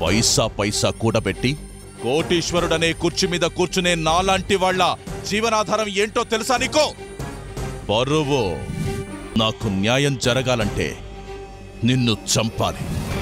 పైసా పైసా కూడబెట్టి కోటీశ్వరుడనే కుర్చీ మీద కూర్చునే నాలాంటి వాళ్ళ జీవనాధారం ఏంటో తెలుసా నీకో? బరువు. నాకు న్యాయం జరగాలంటే నిన్ను చంపాలి.